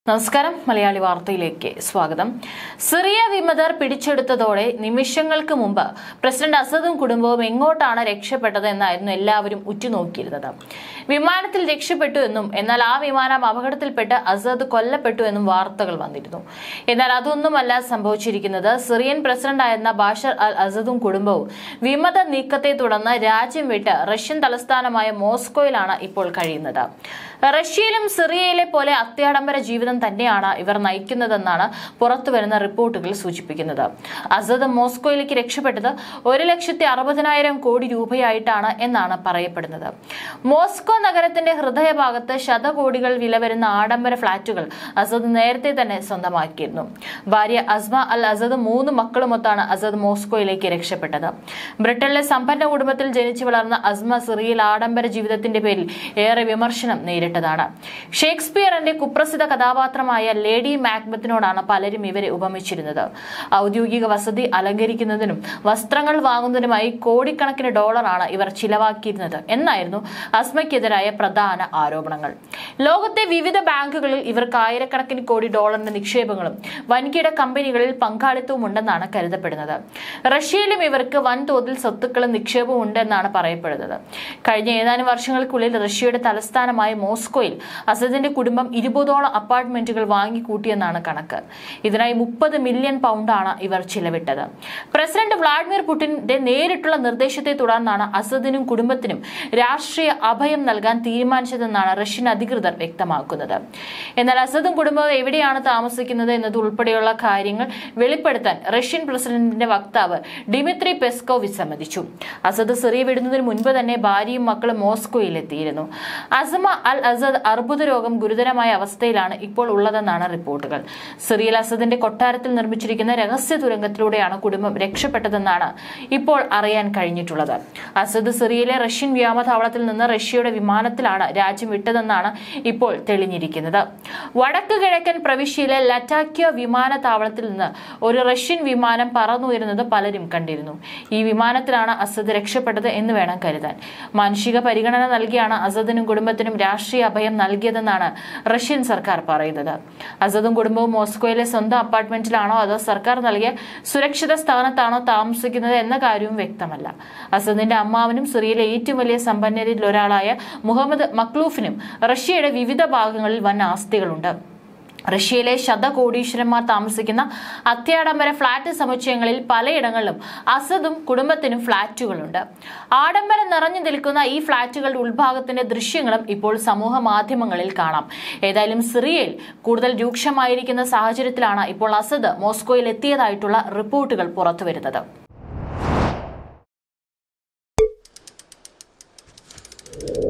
നമസ്കാരം മലയാളി വാർത്തയിലേക്ക് സ്വാഗതം. സിറിയ വിമതർ പിടിച്ചെടുത്തതോടെ നിമിഷങ്ങൾക്ക് മുമ്പ് പ്രസിഡന്റ് അസദും കുടുംബവും എങ്ങോട്ടാണ് രക്ഷപ്പെട്ടത് എന്നായിരുന്നു എല്ലാവരും ഉറ്റുനോക്കിയിരുന്നത്. വിമാനത്തിൽ രക്ഷപ്പെട്ടു എന്നും എന്നാൽ ആ വിമാനം അപകടത്തിൽപ്പെട്ട് അസദ് കൊല്ലപ്പെട്ടു എന്നും വാർത്തകൾ വന്നിരുന്നു. എന്നാൽ അതൊന്നുമല്ല സംഭവിച്ചിരിക്കുന്നത്. സിറിയൻ പ്രസിഡന്റായിരുന്ന ബാഷർ അൽ അസദും കുടുംബവും വിമത നീക്കത്തെ തുടർന്ന് രാജ്യം വിട്ട് റഷ്യൻ തലസ്ഥാനമായ മോസ്കോയിലാണ് ഇപ്പോൾ കഴിയുന്നത്. റഷ്യയിലും സിറിയയിലെ പോലെ അത്യാഡംബര ജീവിതം തന്നെയാണ് ഇവർ നയിക്കുന്നതെന്നാണ് പുറത്തുവരുന്ന റിപ്പോർട്ടുകൾ സൂചിപ്പിക്കുന്നത്. അസദ് മോസ്കോയിലേക്ക് രക്ഷപ്പെട്ടത് 1,60,000 കോടി രൂപയായിട്ടാണ് എന്നാണ് പറയപ്പെടുന്നത്. മോസ്കോ നഗരത്തിന്റെ ഹൃദയഭാഗത്ത് ശതകോടികൾ വില വരുന്ന ആഡംബര ഫ്ളാറ്റുകൾ അസദ് നേരത്തെ തന്നെ സ്വന്തമാക്കിയിരുന്നു. ഭാര്യ അസ്മ അൽ അസദ് 3 മക്കളുമൊത്താണ് അസദ് മോസ്കോയിലേക്ക് രക്ഷപ്പെട്ടത്. ബ്രിട്ടനിലെ സമ്പന്ന കുടുംബത്തിൽ ജനിച്ചു വളർന്ന അസ്മ സിറിയയിൽ ആഡംബര ജീവിതത്തിന്റെ പേരിൽ ഏറെ വിമർശനം നേരിട്ടതാണ്. ഷേക്സ്പിയറിന്റെ കുപ്രസിദ്ധ കഥാപാത്രമായ ലേഡി മാക്ബത്തിനോടാണ് പലരും ഇവരെ ഉപമിച്ചിരുന്നത്. ഔദ്യോഗിക വസതി അലങ്കരിക്കുന്നതിനും വസ്ത്രങ്ങൾ വാങ്ങുന്നതിനുമായി കോടിക്കണക്കിന് ഡോളറാണ് ഇവർ ചിലവാക്കിയിരുന്നത് എന്നായിരുന്നു അസ്മയ്ക്കെതിരായ പ്രധാന ആരോപണങ്ങൾ. ലോകത്തെ വിവിധ ബാങ്കുകളിൽ ഇവർക്ക് ആയിരക്കണക്കിന് കോടി ഡോളറിന്റെ നിക്ഷേപങ്ങളും വൻകിട കമ്പനികളിൽ പങ്കാളിത്തവും ഉണ്ടെന്നാണ് കരുതപ്പെടുന്നത്. റഷ്യയിലും ഇവർക്ക് വൻതോതിൽ സ്വത്തുക്കളും നിക്ഷേപവും ഉണ്ടെന്നാണ് പറയപ്പെടുന്നത്. കഴിഞ്ഞ ഏതാനും വർഷങ്ങൾക്കുള്ളിൽ റഷ്യയുടെ തലസ്ഥാനമായ മോസ്കോയിൽ അസദിന്റെ കുടുംബം 20ഓളം അപ്പാർട്ട്മെന്റുകൾ വാങ്ങിക്കൂട്ടിയെന്നാണ് കണക്ക്. ഇതിനായി 30 മില്യൺ പൗണ്ടാണ് ഇവർ ചിലവിട്ടത്. പ്രസിഡന്റ് വ്ളാഡിമിർ പുടിന്റെ നേരിട്ടുള്ള നിർദ്ദേശത്തെ തുടർന്നാണ് അസദിനും കുടുംബത്തിനും രാഷ്ട്രീയ അഭയം നൽകാൻ തീരുമാനിച്ചതെന്നാണ് റഷ്യൻ അധികൃതർ വ്യക്തമാക്കുന്നത്. എന്നാൽ അസദും കുടുംബവും എവിടെയാണ് താമസിക്കുന്നത് എന്നതുൾപ്പെടെയുള്ള കാര്യങ്ങൾ വെളിപ്പെടുത്താൻ റഷ്യൻ പ്രസിഡന്റിന്റെ വക്താവ് ഡിമിത്രി പെസ്കോവ് വിസമ്മതിച്ചു. അസദ് സിറിയ വിടുന്നതിന് മുൻപ് തന്നെ ഭാര്യയും മക്കളും മോസ്കോയിൽ എത്തിയിരുന്നു. അസ്മ അൽ അസദ് അർബുദ രോഗം ഗുരുതരമായ അവസ്ഥയിലാണ് ഇപ്പോൾ ഉള്ളതെന്നാണ് റിപ്പോർട്ടുകൾ. സിറിയയിൽ അസദിന്റെ കൊട്ടാരത്തിൽ നിർമ്മിച്ചിരിക്കുന്ന രഹസ്യ തുരങ്കത്തിലൂടെയാണ് കുടുംബം രക്ഷപ്പെട്ടതെന്നാണ് ഇപ്പോൾ അറിയാൻ കഴിഞ്ഞിട്ടുള്ളത്. അസദ് സിറിയയിലെ റഷ്യൻ വ്യോമതാവളത്തിൽ നിന്ന് റഷ്യയുടെ വിമാനത്തിലാണ് രാജ്യം വിട്ടതെന്നാണ് ഇപ്പോൾ തെളിഞ്ഞിരിക്കുന്നത്. വടക്ക് കിഴക്കൻ പ്രവിശ്യയിലെ ലറ്റാക്യോ വിമാനത്താവളത്തിൽ നിന്ന് ഒരു റഷ്യൻ വിമാനം പറന്നുയരുന്നത് പലരും കണ്ടിരുന്നു. ഈ വിമാനത്തിലാണ് അസദ് രക്ഷപ്പെട്ടത് എന്ന് വേണം കരുതാൻ. മാനുഷിക പരിഗണന നൽകിയാണ് അസദിനും കുടുംബത്തിനും രാഷ്ട്രീയ അഭയം നൽകിയതെന്നാണ് റഷ്യൻ സർക്കാർ പറയുന്നത്. അസദും കുടുംബവും മോസ്കോയിലെ സ്വന്തം അപ്പാർട്ട്മെന്റിലാണോ അതോ സർക്കാർ നൽകിയ സുരക്ഷിത സ്ഥാനത്താണോ താമസിക്കുന്നത് എന്ന കാര്യവും വ്യക്തമല്ല. അസദിന്റെ അമ്മാവനും സിറിയയിലെ ഏറ്റവും വലിയ സമ്പന്നരിൽ ഒരാളായ മുഹമ്മദ് മക്ലൂഫിനും റഷ്യയുടെ വിവിധ ഭാഗങ്ങളിൽ വൻ ആസ്തികളുണ്ട്. റഷ്യയിലെ ശതകോടീശ്വരന്മാർ താമസിക്കുന്ന അത്യാഡംബര ഫ്ളാറ്റ് സമുച്ചയങ്ങളിൽ പലയിടങ്ങളിലും അസദും കുടുംബത്തിനും ഫ്ളാറ്റുകളുണ്ട്. ആഡംബരം നിറഞ്ഞു നിൽക്കുന്ന ഈ ഫ്ളാറ്റുകളുടെ ഉൾഭാഗത്തിന്റെ ദൃശ്യങ്ങളും ഇപ്പോൾ സമൂഹ മാധ്യമങ്ങളിൽ കാണാം. ഏതായാലും സിറിയയിൽ കൂടുതൽ രൂക്ഷമായിരിക്കുന്ന സാഹചര്യത്തിലാണ് ഇപ്പോൾ അസദ് മോസ്കോയിൽ എത്തിയതായിട്ടുള്ള റിപ്പോർട്ടുകൾ പുറത്തുവരുന്നത്.